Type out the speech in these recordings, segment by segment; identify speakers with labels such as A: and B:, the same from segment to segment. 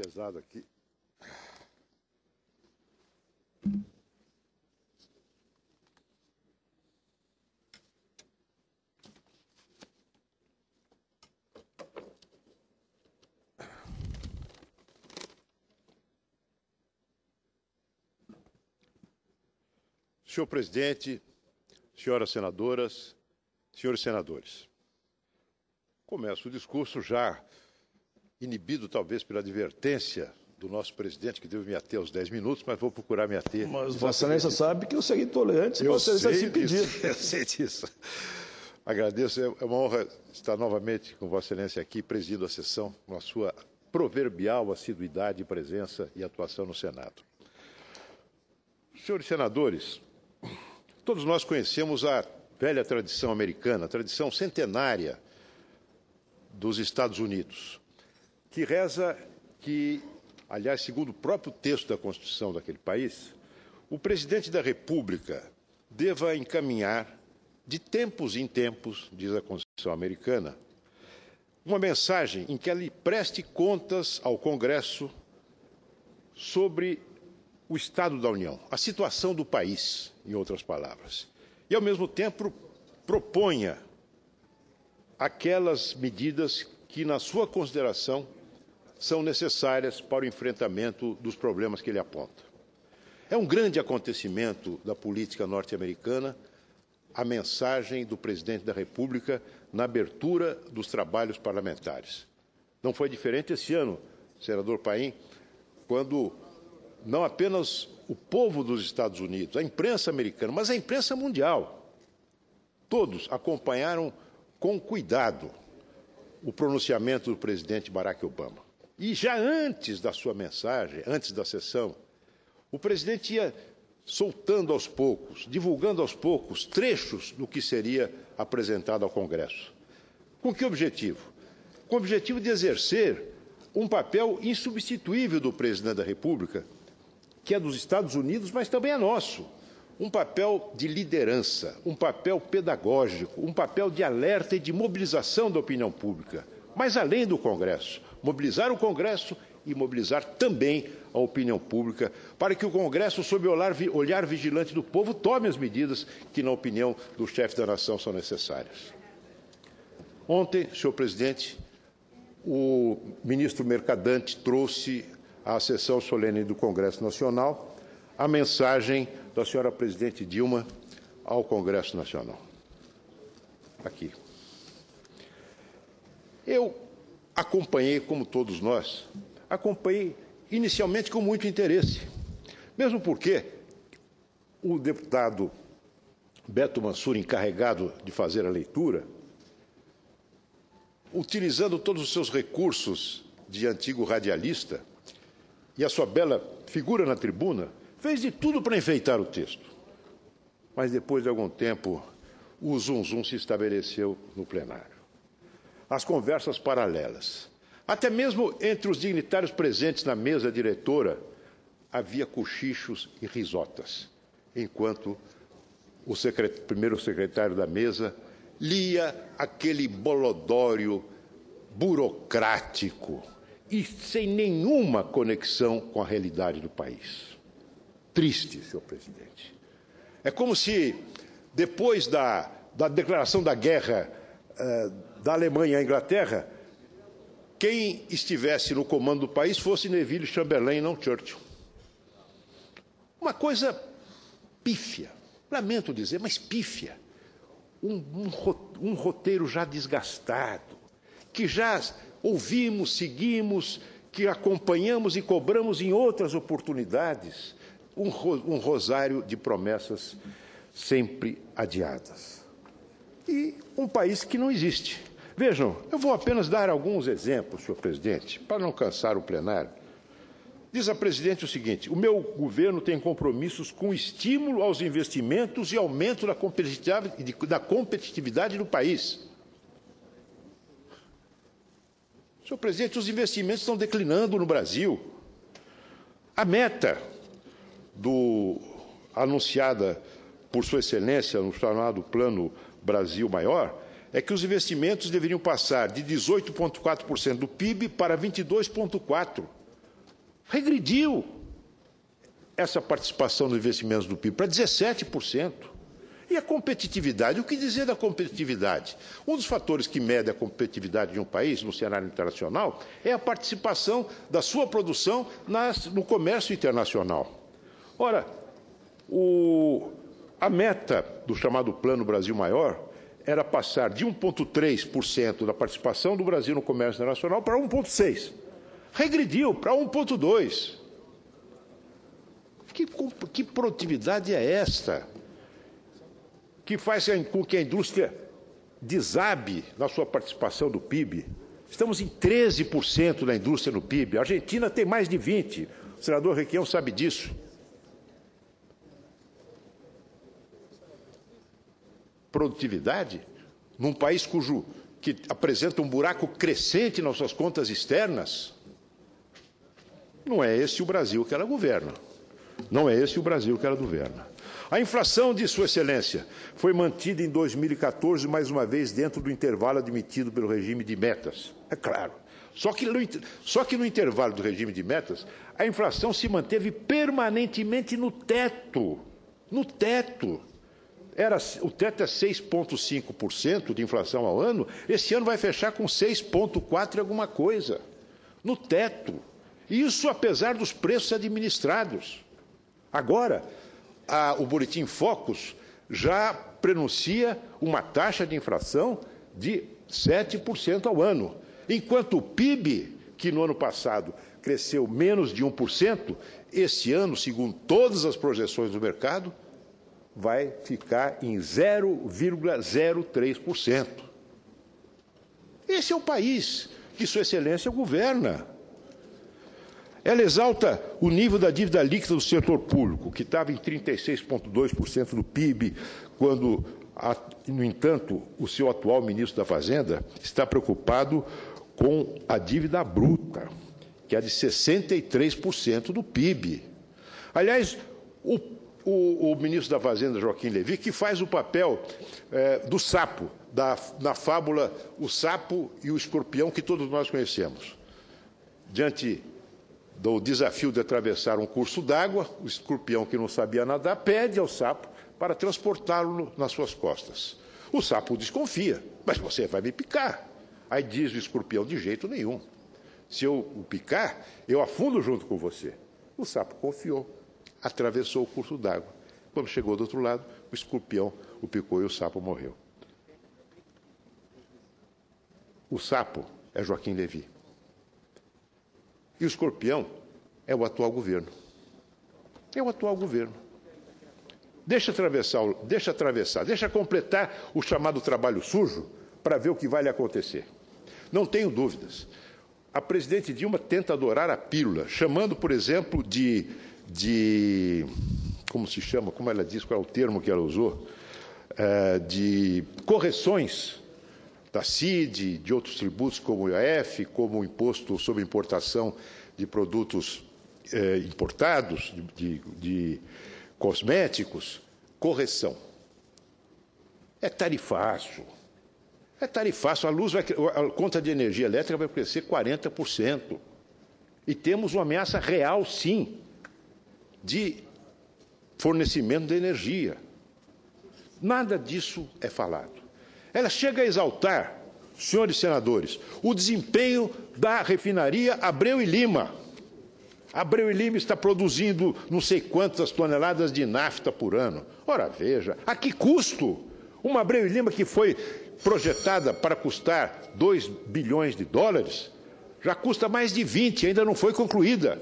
A: pesado aqui. Senhor presidente, senhoras senadoras, senhores senadores, começo o discurso já inibido talvez pela advertência do nosso presidente, que devo me ater aos 10 minutos, mas vou procurar me ater.
B: Mas Vossa Excelência sabe que eu serei tolerante se Vossa Excelência se pedir.
A: Eu sei disso. Agradeço, é uma honra estar novamente com Vossa Excelência aqui, presidindo a sessão, com a sua proverbial assiduidade, presença e atuação no Senado. Senhores senadores, todos nós conhecemos a velha tradição americana, a tradição centenária dos Estados Unidos, que reza que, aliás, segundo o próprio texto da Constituição daquele país, o presidente da República deva encaminhar, de tempos em tempos, diz a Constituição americana, uma mensagem em que ele preste contas ao Congresso sobre o Estado da União, a situação do país, em outras palavras, e, ao mesmo tempo, proponha aquelas medidas que, na sua consideração, são necessárias para o enfrentamento dos problemas que ele aponta. É um grande acontecimento da política norte-americana a mensagem do presidente da República na abertura dos trabalhos parlamentares. Não foi diferente esse ano, senador Paim, quando não apenas o povo dos Estados Unidos, a imprensa americana, mas a imprensa mundial, todos acompanharam com cuidado o pronunciamento do presidente Barack Obama. E já antes da sua mensagem, antes da sessão, o presidente ia soltando aos poucos, divulgando aos poucos trechos do que seria apresentado ao Congresso. Com que objetivo? Com o objetivo de exercer um papel insubstituível do presidente da República, que é dos Estados Unidos, mas também é nosso. Um papel de liderança, um papel pedagógico, um papel de alerta e de mobilização da opinião pública. Mas além do Congresso, mobilizar o Congresso e mobilizar também a opinião pública, para que o Congresso, sob o olhar vigilante do povo, tome as medidas que, na opinião do chefe da nação, são necessárias. Ontem, senhor presidente, o ministro Mercadante trouxe à sessão solene do Congresso Nacional a mensagem da senhora presidente Dilma ao Congresso Nacional. Aqui. Eu acompanhei, como todos nós, acompanhei inicialmente com muito interesse, mesmo porque o deputado Beto Mansur, encarregado de fazer a leitura, utilizando todos os seus recursos de antigo radialista e a sua bela figura na tribuna, fez de tudo para enfeitar o texto. Mas depois de algum tempo, o zum-zum se estabeleceu no plenário. As conversas paralelas. Até mesmo entre os dignitários presentes na mesa diretora, havia cochichos e risotas, enquanto o primeiro secretário da mesa lia aquele bolodório burocrático e sem nenhuma conexão com a realidade do país. Triste, senhor presidente. É como se, depois da declaração da guerra da Alemanha à Inglaterra, quem estivesse no comando do país fosse Neville Chamberlain, não Churchill. Uma coisa pífia, lamento dizer, mas pífia. Um roteiro já desgastado, que já ouvimos, seguimos, que acompanhamos e cobramos em outras oportunidades, um rosário de promessas sempre adiadas. E um país que não existe. Vejam, eu vou apenas dar alguns exemplos, senhor presidente, para não cansar o plenário. Diz a presidente o seguinte: o meu governo tem compromissos com estímulo aos investimentos e aumento da competitividade do país. Senhor presidente, os investimentos estão declinando no Brasil. A meta anunciada por Sua Excelência no chamado Plano Brasil Maior é que os investimentos deveriam passar de 18,4% do PIB para 22,4%. regrediu essa participação nos investimentos do PIB para 17%. E a competitividade? O que dizer da competitividade? Um dos fatores que mede a competitividade de um país no cenário internacional é a participação da sua produção no comércio internacional. Ora, a meta do chamado Plano Brasil Maior era passar de 1,3% da participação do Brasil no comércio internacional para 1,6%. Regrediu para 1,2%. Que produtividade é esta? Que faz com que a indústria desabe na sua participação do PIB. Estamos em 13% da indústria no PIB. A Argentina tem mais de 20%. O senador Requião sabe disso. Produtividade? Num país que apresenta um buraco crescente nas suas contas externas? Não é esse o Brasil que ela governa. Não é esse o Brasil que ela governa. A inflação de Sua Excelência foi mantida em 2014, mais uma vez, dentro do intervalo admitido pelo regime de metas. É claro. Só que no intervalo do regime de metas, a inflação se manteve permanentemente no teto. No teto. O teto é 6,5% de inflação ao ano, esse ano vai fechar com 6,4% e alguma coisa. No teto. Isso apesar dos preços administrados. Agora, o Boletim Focus já prenuncia uma taxa de inflação de 7% ao ano, enquanto o PIB, que no ano passado cresceu menos de 1%, esse ano, segundo todas as projeções do mercado, vai ficar em 0,03%. Esse é o país que Sua Excelência governa. Ela exalta o nível da dívida líquida do setor público, que estava em 36,2% do PIB, quando, no entanto, o seu atual ministro da Fazenda está preocupado com a dívida bruta, que é de 63% do PIB. Aliás, o ministro da Fazenda, Joaquim Levy, que faz o papel do sapo, na fábula O Sapo e o Escorpião, que todos nós conhecemos. Diante do desafio de atravessar um curso d'água, o escorpião, que não sabia nadar, pede ao sapo para transportá-lo nas suas costas. O sapo desconfia, mas você vai me picar. Aí diz o escorpião, de jeito nenhum. Se eu o picar, eu afundo junto com você. O sapo confiou, atravessou o curso d'água. Quando chegou do outro lado, o escorpião o picou e o sapo morreu. O sapo é Joaquim Levy. E o escorpião é o atual governo. É o atual governo. Deixa completar o chamado trabalho sujo para ver o que vai lhe acontecer. Não tenho dúvidas. A presidente Dilma tenta adorar a pílula, chamando, por exemplo, como se chama, como ela diz, qual é o termo que ela usou, de correções da CID, de outros tributos como o IOF, como o imposto sobre importação de produtos importados, de cosméticos, correção. É tarifaço. É tarifaço. A conta de energia elétrica vai crescer 40%. E temos uma ameaça real, sim, de fornecimento de energia. Nada disso é falado. Ela chega a exaltar, senhores senadores, o desempenho da refinaria Abreu e Lima. Abreu e Lima está produzindo não sei quantas toneladas de nafta por ano. Ora, veja, a que custo? Uma Abreu e Lima que foi projetada para custar 2 bilhões de dólares, já custa mais de 20, ainda não foi concluída.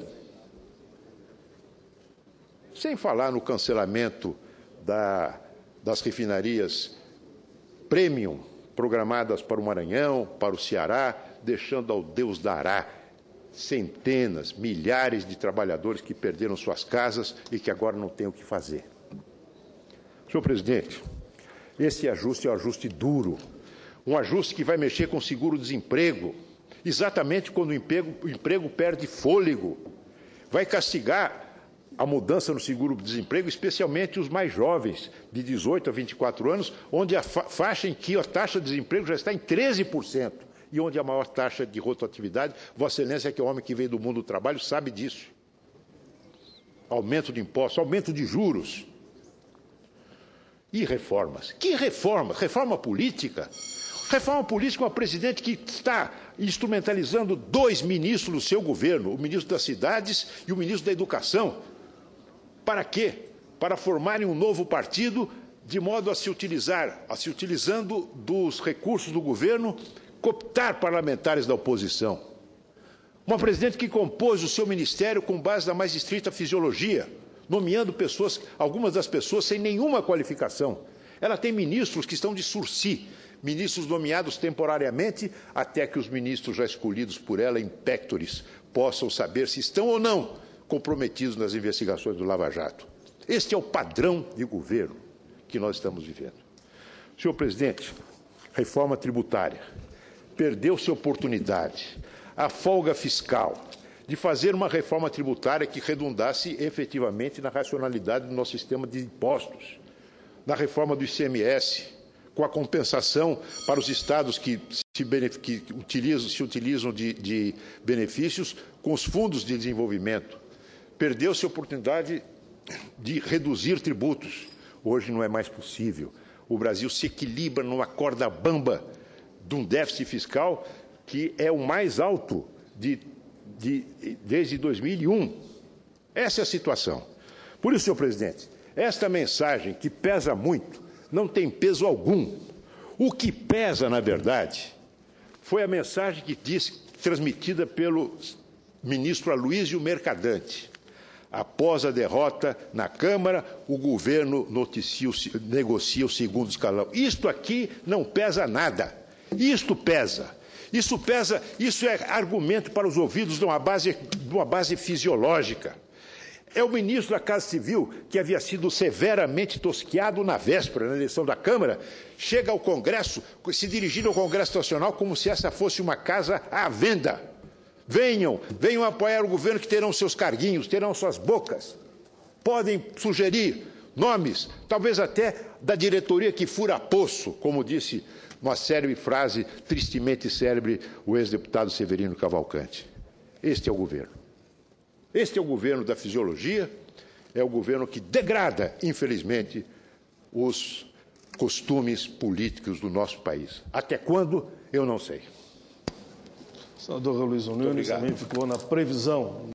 A: Sem falar no cancelamento das refinarias premium programadas para o Maranhão, para o Ceará, deixando ao Deus dará centenas, milhares de trabalhadores que perderam suas casas e que agora não têm o que fazer. Senhor presidente, esse ajuste é um ajuste duro, um ajuste que vai mexer com o seguro-desemprego, exatamente quando o emprego perde fôlego, vai castigar a mudança no seguro-desemprego, especialmente os mais jovens, de 18 a 24 anos, onde a faixa em que a taxa de desemprego já está em 13%, e onde a maior taxa de rotatividade, Vossa Excelência, que é o homem que veio do mundo do trabalho, sabe disso. aumento de impostos, aumento de juros. E reformas. Que reforma? Reforma política? Reforma política é um presidente que está instrumentalizando 2 ministros do seu governo, o ministro das Cidades e o ministro da Educação. Para quê? Para formarem um novo partido, de modo a se utilizando dos recursos do governo, cooptar parlamentares da oposição. Uma presidente que compôs o seu ministério com base na mais estrita fisiologia, nomeando pessoas, algumas das pessoas sem nenhuma qualificação. Ela tem ministros que estão de sursi, ministros nomeados temporariamente, até que os ministros já escolhidos por ela, in pectoris, possam saber se estão ou não comprometidos nas investigações do Lava Jato. Este é o padrão de governo que nós estamos vivendo. Senhor presidente, reforma tributária. Perdeu-se a oportunidade, a folga fiscal, de fazer uma reforma tributária que redundasse efetivamente na racionalidade do nosso sistema de impostos, na reforma do ICMS, com a compensação para os estados que se utilizam de benefícios com os fundos de desenvolvimento. Perdeu-se a oportunidade de reduzir tributos. Hoje não é mais possível. O Brasil se equilibra numa corda bamba de um déficit fiscal que é o mais alto desde 2001. Essa é a situação. Por isso, senhor presidente, esta mensagem que pesa muito não tem peso algum. O que pesa, na verdade, foi a mensagem transmitida pelo ministro Aloysio Mercadante. Após a derrota na Câmara, o governo negocia o segundo escalão. Isto aqui não pesa nada. Isto pesa. Isso é argumento para os ouvidos de uma base fisiológica. É o ministro da Casa Civil, que havia sido severamente tosquiado na véspera, na eleição da Câmara, chega ao Congresso, se dirigindo ao Congresso Nacional como se essa fosse uma casa à venda. Venham apoiar o governo que terão seus carguinhos, terão suas bocas. Podem sugerir nomes, talvez até da diretoria que fura poço, como disse uma célebre frase, tristemente célebre, o ex-deputado Severino Cavalcante. Este é o governo. Este é o governo da fisiologia, é o governo que degrada, infelizmente, os costumes políticos do nosso país. Até quando, eu não sei.
B: O senador Luiz Nunes também ficou na previsão